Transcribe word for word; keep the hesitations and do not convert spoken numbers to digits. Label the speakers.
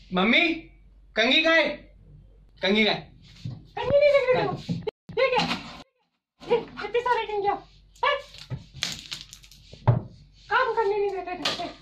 Speaker 1: Mummy कंगी कहाँ है? कंगी कहाँ है?
Speaker 2: कंगी नहीं देख रही हो? ठीक है, इतने सारे कंगी काम करने नहीं देते थे।